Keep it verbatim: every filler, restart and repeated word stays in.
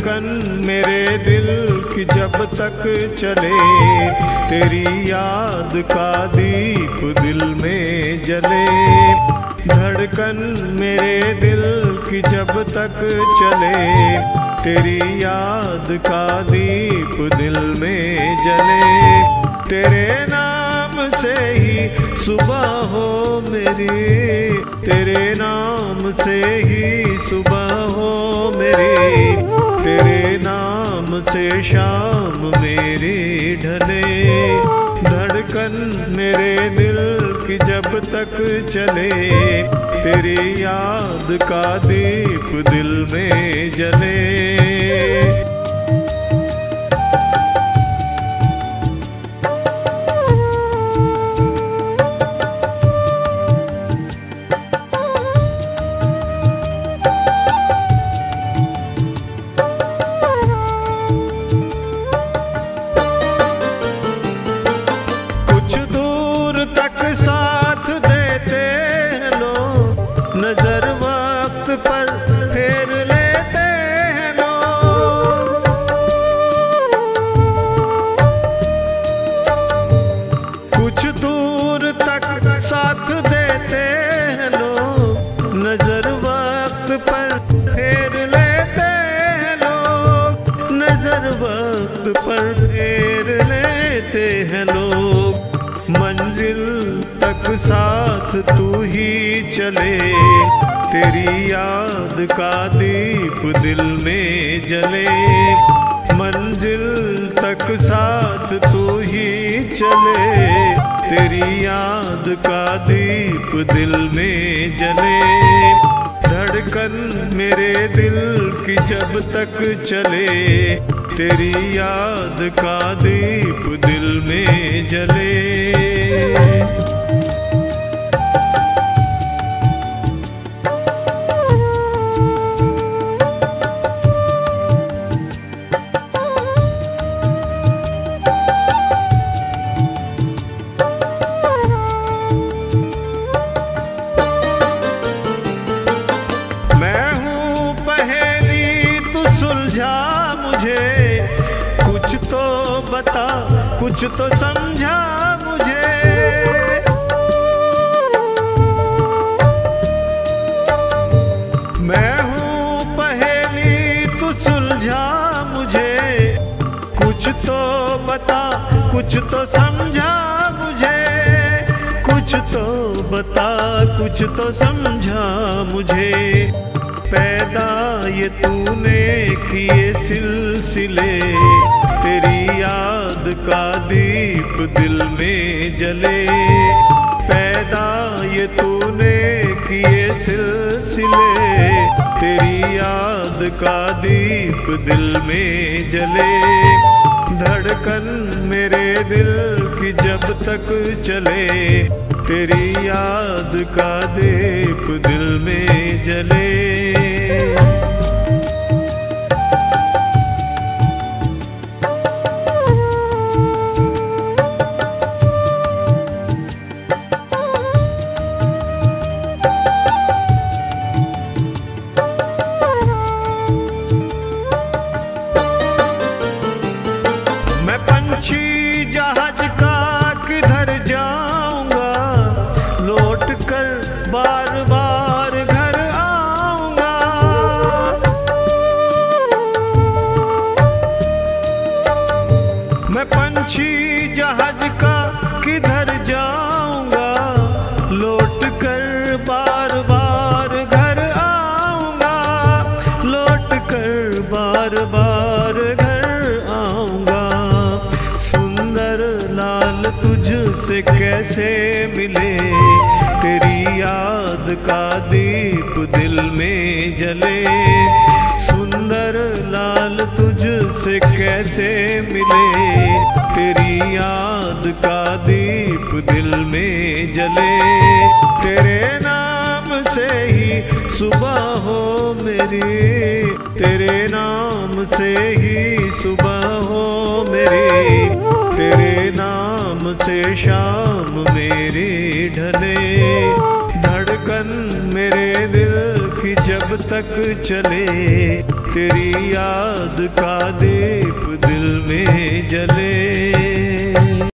धड़कन मेरे दिल की जब तक चले, तेरी याद का दीप दिल में जले। धड़कन मेरे दिल की जब तक चले, तेरी याद का दीप दिल में जले। तेरे नाम से ही सुबह हो मेरी, तेरे नाम से ही सुबह हो मेरी, तेरे नाम से शाम मेरी ढले। धड़कन मेरे दिल की जब तक चले, तेरी याद का दीप दिल में जले। साथ देते हैं लोग, नजर वक्त पर फेर लेते हैं लोग। कुछ दूर तक साथ देते हैं लोग, नजर वक्त पर फेर लेते हैं लोग, नजर वक्त पर फेर लेते हैं लोग। मंजिल तक साथ तू ही चले, तेरी याद का दीप दिल में जले। मंजिल तक साथ तू ही चले, तेरी याद का दीप दिल में जले। धड़कन मेरे दिल की जब तक चले, तेरी याद का दीप दिल में जले। मैं हूँ पहेली तू सुलझा मुझे, कुछ तो बता कुछ तो समझा मुझे। मैं हूँ पहेली तू सुलझा मुझे, कुछ तो बता कुछ तो समझा मुझे। कुछ तो बता कुछ तो समझा मुझे। पैदा ये तूने किए सिलसिले, तेरी याद का दीप दिल में जले। पैदा ये तूने किए सिलसिले, तेरी याद का दीप दिल में जले। धड़कन मेरे दिल की जब तक चले, तेरी याद का दीप दिल में जले। मैं पंछी जहाज का किधर जाऊंगा, लौट कर बार बार घर आऊंगा। मैं पंछी जहाज का किधर जाऊंगा, लौट कर बार बार घर आऊंगा। लौट कर बार बार घर आऊंगा। सुंदर लाल तुझसे कैसे मिले, तेरी याद का दीप दिल में जले। सुंदर लाल तुझसे कैसे मिले, तेरी याद का दीप दिल में जले। तेरे नाम से ही सुबह हो मेरी, तेरे नाम से ही सुबह हो मेरी, तेरे नाम से शाम मेरी ढले। धड़कन मेरे दिल की कि जब तक चले तेरी याद का दीप दिल में जले।